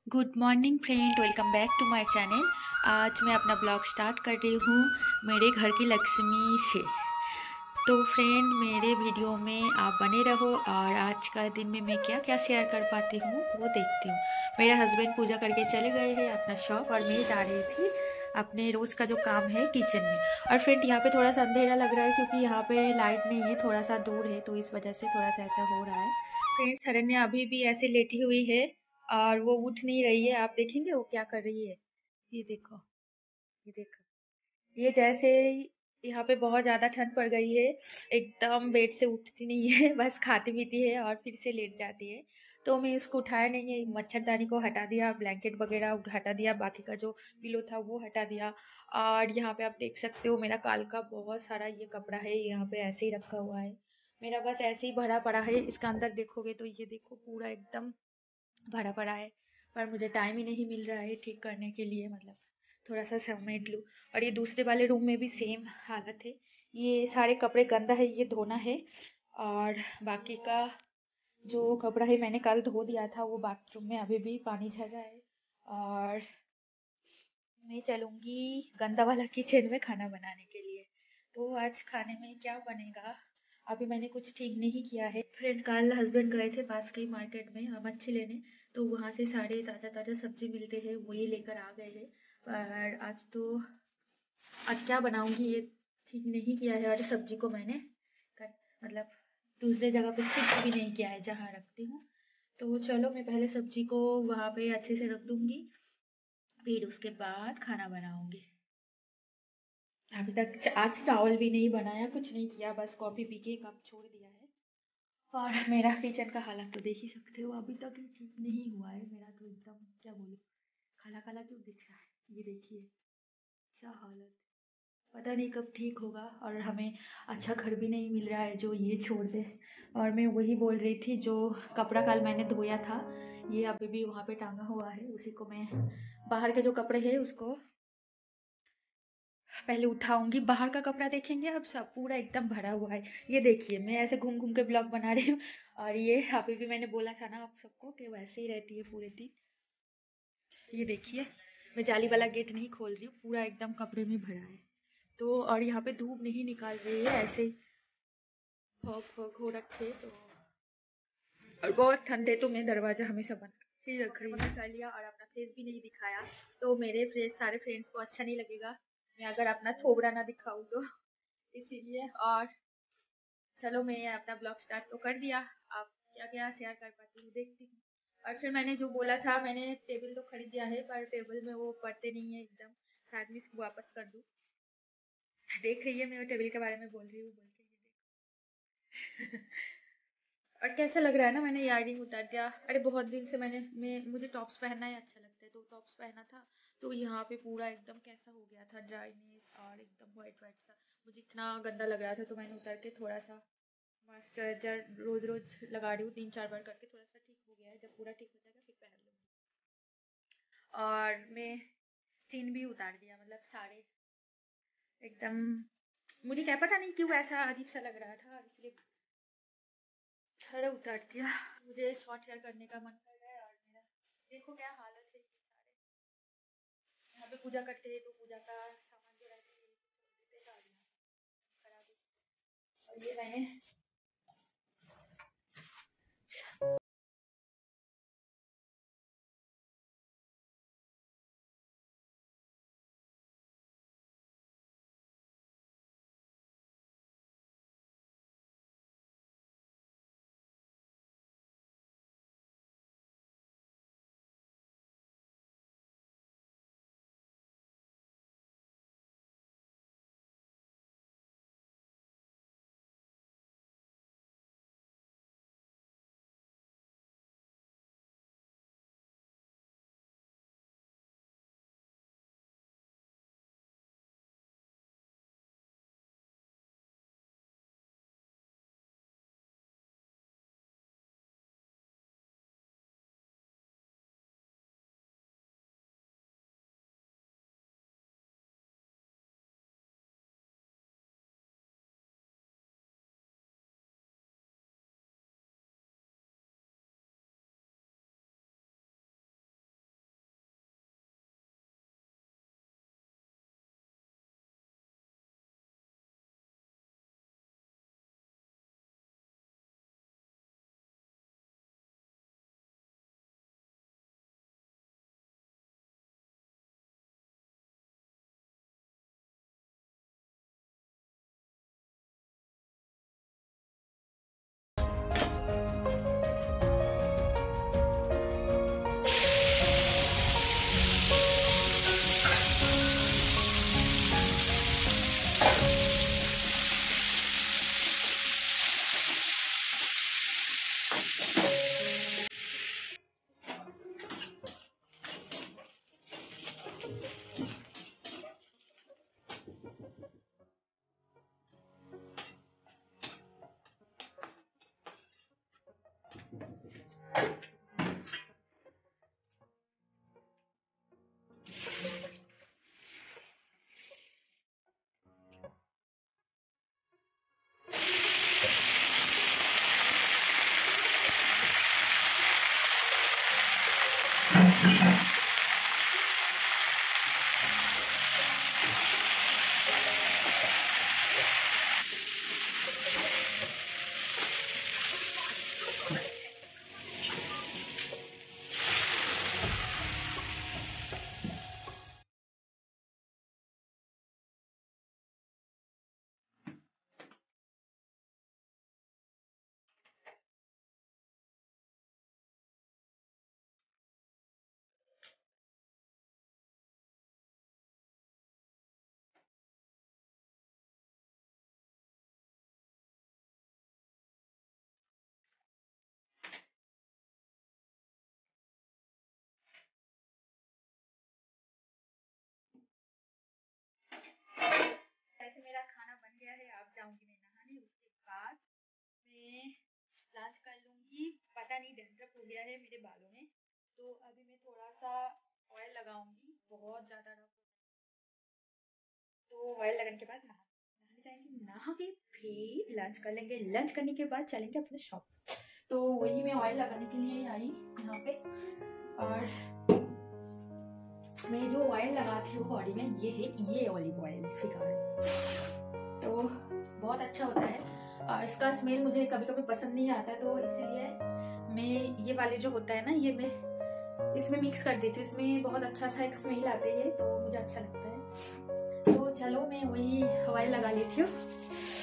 Good morning friend, welcome back to my channel. आज मैं अपना ब्लॉग स्टार्ट कर रही हूँ मेरे घर की लक्ष्मी से। तो फ्रेंड, मेरे वीडियो में आप बने रहो और आज का दिन में मैं क्या क्या शेयर कर पाती हूँ वो देखती हूँ। मेरे हस्बैंड पूजा करके चले गए हैं अपना शॉप और मैं जा रही थी अपने रोज़ का जो काम है किचन में। और फ्रेंड, यहाँ पे थोड़ा सा अंधेरा लग रहा है क्योंकि यहाँ पे लाइट नहीं है, थोड़ा सा दूर है, तो इस वजह से थोड़ा सा ऐसा हो रहा है। फ्रेंड्स, शरण्या अभी भी ऐसे लेटी हुई है और वो उठ नहीं रही है। आप देखेंगे वो क्या कर रही है। ये देखो, ये देखो, ये जैसे यहाँ पे बहुत ज़्यादा ठंड पड़ गई है, एकदम बेड से उठती नहीं है बस खाती पीती है और फिर से लेट जाती है। तो मैं इसको उठाया नहीं है, मच्छरदानी को हटा दिया, ब्लैंकेट वगैरह हटा दिया, बाकी का जो पिलो था वो हटा दिया। और यहाँ पे आप देख सकते हो मेरा काल का बहुत सारा ये कपड़ा है, यहाँ पे ऐसे ही रखा हुआ है। मेरा बस ऐसे ही भरा पड़ा है, इसका अंदर देखोगे तो ये देखो पूरा एकदम भरा पड़ा है। पर मुझे टाइम ही नहीं मिल रहा है ठीक करने के लिए, मतलब थोड़ा सा समेट लूँ। और ये दूसरे वाले रूम में भी सेम हालत है, ये सारे कपड़े गंदा है, ये धोना है। और बाकी का जो कपड़ा है मैंने कल धो दिया था, वो बाथरूम में अभी भी पानी झर रहा है। और मैं चलूँगी गंदा वाला किचन में खाना बनाने के लिए। तो आज खाने में क्या बनेगा अभी मैंने कुछ ठीक नहीं किया है। फ्रेंड, कल हस्बैंड गए थे पास के मार्केट में मच्छी लेने, तो वहाँ से सारे ताज़ा ताज़ा सब्जी मिलते हैं, वही लेकर आ गए हैं। पर आज क्या बनाऊंगी ये ठीक नहीं किया है। और सब्जी को मैंने कर, मतलब दूसरे जगह पे शिफ्ट भी नहीं किया है जहाँ रखती हूँ। तो चलो मैं पहले सब्जी को वहाँ पे अच्छे से रख दूंगी, फिर उसके बाद खाना बनाऊंगी। अभी तक आज चावल भी नहीं बनाया, कुछ नहीं किया, बस कॉफ़ी पी के कप छोड़ दिया है। और मेरा किचन का हालत तो देख ही सकते हो, अभी तक ही ठीक नहीं हुआ है मेरा, तो एकदम क्या बोलूँ, काला काला क्यों दिख रहा है। ये देखिए क्या हालत, पता नहीं कब ठीक होगा। और हमें अच्छा घर भी नहीं मिल रहा है जो ये छोड़ दे। और मैं वही बोल रही थी, जो कपड़ा कल मैंने धोया था ये अभी भी वहाँ पे टांगा हुआ है, उसी को मैं बाहर के जो कपड़े हैं उसको पहले उठाऊंगी। बाहर का कपड़ा देखेंगे अब सब पूरा एकदम भरा हुआ है। ये देखिए मैं ऐसे घूम घूम के ब्लॉग बना रही हूँ। और ये अभी भी मैंने बोला था ना आप सबको कि वैसे ही रहती है पूरे दिन। ये देखिए मैं जाली वाला गेट नहीं खोल रही हूँ, पूरा एकदम कपड़े में भरा है। तो और यहाँ पे धूप नहीं निकाल रही है, ऐसे ही फॉग फॉग हो रखे तो। और बहुत ठंडे, तो मैं दरवाजा हमेशा बंद ही रख रही हूँ। कर लिया और अपना फेस भी नहीं दिखाया, तो मेरे सारे फ्रेंड्स को अच्छा नहीं लगेगा मैं अगर अपना थोबड़ा ना दिखाऊँ तो, इसीलिए। और चलो मैं अपना ब्लॉग स्टार्ट तो कर दिया, आप क्या क्या शेयर कर पाती हूँ देखती हूँ। और फिर मैंने जो बोला था, मैंने टेबल तो खरीद दिया है पर टेबल में वो पड़ते नहीं है एकदम, शायद मैं इसको वापस कर दूँ। देख रही है मैं टेबल के बारे में बोल रही हूँ बोल के, ये देखो और कैसा लग रहा है ना, मैंने इयररिंग उतार दिया। अरे बहुत दिन से मुझे टॉप्स पहनना ही अच्छा लगता है, तो टॉप्स पहना था, तो यहाँ पे पूरा एकदम कैसा हो गया था, ड्राइनेस और एकदम वाइट वाइट सा, मुझे इतना गंदा लग रहा था। तो मैंने उतार के थोड़ा सा मॉइस्चराइजर रोज रोज लगा रही हूँ, 3-4 बार करके, थोड़ा सा ठीक हो गया है। जब पूरा ठीक हो जाएगा फिर पहन लूँगी। और मैं चीन भी उतार दिया, मतलब सारे एकदम, मुझे क्या पता नहीं क्यों ऐसा अजीब सा लग रहा था, इसलिए सारा उतार दिया। मुझे शॉर्ट हेयर करने का मन कर रहा है। और मेरा देखो क्या हालत है, ये सारे यहाँ पे पूजा करते हैं तो पूजा का सामान जो रहता है ये छोड़ देते हैं और यहाँ खराब है। और ये मैंने गया है, अब जाऊंगी मैं नहाने, उसके बाद मैं लंच कर लूंगी। पता नहीं डैंड्रफ हो गया है मेरे बालों में, तो अभी मैं थोड़ा सा ऑयल लगाऊंगी, बहुत ज़्यादा रफ। तो ऑयल लगाने के बाद नहाने जाएंगे, नहा के फिर लंच कर लेंगे, लंच करने के बाद चलेंगे अपने शॉप। तो वही मैं ऑयल लगाने के लिए आई यहाँ पे, और मैं जो ऑयल लगाती हूँ बॉडी में ये है ये ऑलिव ऑयल फिगर, तो बहुत अच्छा होता है और इसका स्मेल मुझे कभी कभी पसंद नहीं आता, तो इसीलिए मैं ये वाले जो होता है ना ये मैं इसमें मिक्स कर देती हूँ। इसमें बहुत अच्छा सा एक स्मेल आती है तो मुझे अच्छा लगता है। तो चलो मैं वही ऑयल लगा लेती हूँ।